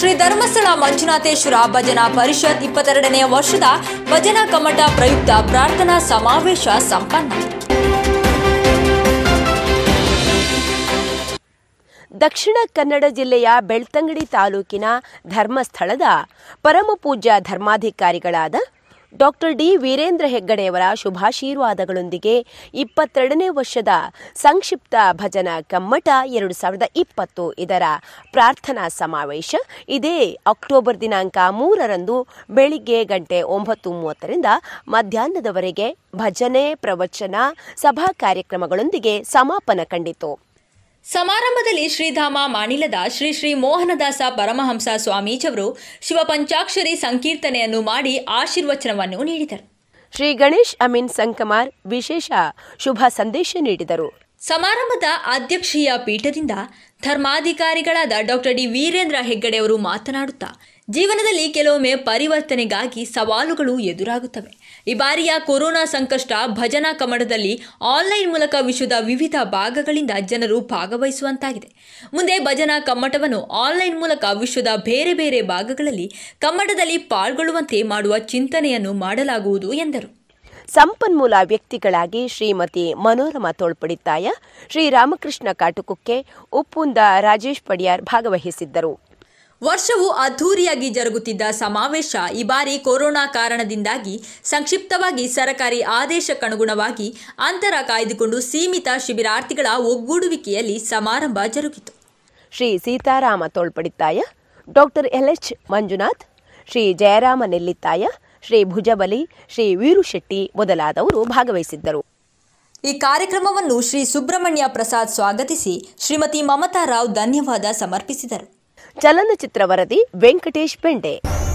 ಶ್ರೀ ಧರ್ಮಸ್ಥಳ ಮಂಜುನಾಥೇಶ್ವರ ಭಜನಾ ಪರಿಷತ್ 22ನೇ ವರ್ಷದ ಭಜನಾ ಕಮ್ಮಟ ಪ್ರಯುಕ್ತ ಪ್ರಾರ್ಥನಾ ಸಮಾವೇಶ ಸಂಪನ್ನ. ದಕ್ಷಿಣ ಕನ್ನಡ ಜಿಲ್ಲೆಯ ಬೆಳ್ತಂಗಡಿ ತಾಲೂಕಿನ ಧರ್ಮಸ್ಥಳದ ಪರಮಪೂಜ್ಯ ಧರ್ಮಾಧಿಕಾರಿಗಳಾದ ಡಾಕ್ಟರ್ ಡಿ ವೀರೇಂದ್ರ ಹೆಗ್ಗಡೆಯವರ ಶುಭಾಶೀರ್ವಾದಗಳೊಂದಿಗೆ 22ನೇ ವರ್ಷದ ಸಂಕ್ಷಿಪ್ತ ಭಜನಾ ಕಮ್ಮಟ 2020 ಇದರ ಪ್ರಾರ್ಥನಾ ಸಮಾವೇಶ ಇದೇ ಅಕ್ಟೋಬರ್ ದಿನಾಂಕ 3ರಂದು ಬೆಳಿಗ್ಗೆ 9:30ರಿಂದ ಮಧ್ಯಾಹ್ನದವರೆಗೆ ಭಜನೆ, ಪ್ರವಚನ, ಸಭಾ ಕಾರ್ಯಕ್ರಮಗಳೊಂದಿಗೆ ಸಮಾಪನ ಕಂಡಿತು. ಸಮಾರಂಭದಲ್ಲಿ ಶ್ರೀಧಾಮ ಮಾಣಿಲದ ಶ್ರೀ ಶ್ರೀ ಮೋಹನದಾಸ ಪರಮಹಂಸ ಸ್ವಾಮೀಜಿಯವರು ಶಿವಪಂಚಾಕ್ಷರಿ ಸಂಕೀರ್ತನೆಯನ್ನು ಮಾಡಿ ಆಶೀರ್ವಚನವನ್ನು ನೀಡಿದರು. ಶ್ರೀ ಗಣೇಶ್ ಅಮೀನ್ ಸಂಕಮಾರ್ ವಿಶೇಷ ಶುಭ ಸಂದೇಶ ನೀಡಿದರು. ಸಮಾರಂಭದ ಅಧ್ಯಕ್ಷೀಯ ಪೀಠದಿಂದ ಧರ್ಮಾಧಿಕಾರಿಗಳಾದ ಡಾಕ್ಟರ್ ಡಿ ವೀರೇಂದ್ರ ಹೆಗ್ಗಡೆಯವರು ಮಾತನಾಡುತ್ತಾ, ಜೀವನದಲ್ಲಿ ಕೆಲವೊಮ್ಮೆ ಪರಿವರ್ತನೆಗಾಗಿ ಸವಾಲುಗಳು ಎದುರಾಗುತ್ತವೆ. ಈ ಬಾರಿಯ ಕೊರೋನಾ ಸಂಕಷ್ಟ ಭಜನಾ ಕಮ್ಮಟದಲ್ಲಿ ಆನ್ಲೈನ್ ಮೂಲಕ ವಿಶ್ವದ ವಿವಿಧ ಭಾಗಗಳಿಂದ ಜನರು ಭಾಗವಹಿಸುವಂತಾಗಿದೆ. ಮುಂದೆ ಭಜನಾ ಕಮ್ಮಟವನ್ನು ಆನ್ಲೈನ್ ಮೂಲಕ ವಿಶ್ವದ ಬೇರೆ ಬೇರೆ ಭಾಗಗಳಲ್ಲಿ ಕಮ್ಮಟದಲ್ಲಿ ಪಾಲ್ಗೊಳ್ಳುವಂತೆ ಮಾಡುವ ಚಿಂತನೆಯನ್ನು ಮಾಡಲಾಗುವುದು ಎಂದರು. ಸಂಪನ್ಮೂಲ ವ್ಯಕ್ತಿಗಳಾಗಿ ಶ್ರೀಮತಿ ಮನೋರಮಾ ತೋಳ್ಪಡಿತ್ತಾಯ, ಶ್ರೀ ರಾಮಕೃಷ್ಣ ಕಾಟುಕುಕ್ಕೆ, ಉಪ್ಪುಂದ ರಾಜೇಶ್ ಪಡಿಯಾರ್ ಭಾಗವಹಿಸಿದ್ದರು. ವರ್ಷವು ಅದ್ಧೂರಿಯಾಗಿ ಜರುಗುತ್ತಿದ್ದ ಸಮಾವೇಶ ಈ ಬಾರಿ ಕೊರೋನಾ ಕಾರಣದಿಂದಾಗಿ ಸಂಕ್ಷಿಪ್ತವಾಗಿ ಸರಕಾರಿ ಆದೇಶಕ್ಕನುಗುಣವಾಗಿ ಅಂತರ ಕಾಯ್ದುಕೊಂಡು ಸೀಮಿತ ಶಿಬಿರಾರ್ಥಿಗಳ ಒಗ್ಗೂಡುವಿಕೆಯಲ್ಲಿ ಸಮಾರಂಭ ಜರುಗಿತು. ಶ್ರೀ ಸೀತಾರಾಮ ತೋಳ್ಪಡಿತ್ತಾಯ, ಡಾಕ್ಟರ್ LH ಮಂಜುನಾಥ್, ಶ್ರೀ ಜಯರಾಮ ನೆಲ್ಲಿತ್ತಾಯ, ಶ್ರೀ ಭುಜಬಲಿ, ಶ್ರೀ ವೀರುಶೆಟ್ಟಿ ಮೊದಲಾದವರು ಭಾಗವಹಿಸಿದ್ದರು. ಈ ಕಾರ್ಯಕ್ರಮವನ್ನು ಶ್ರೀ ಸುಬ್ರಹ್ಮಣ್ಯ ಪ್ರಸಾದ್ ಸ್ವಾಗತಿಸಿ ಶ್ರೀಮತಿ ಮಮತಾ ರಾವ್ ಧನ್ಯವಾದ ಸಮರ್ಪಿಸಿದರು. ಚಲನಚಿತ್ರ ವರದಿ ವೆಂಕಟೇಶ್ ಬೆಂಡೆ.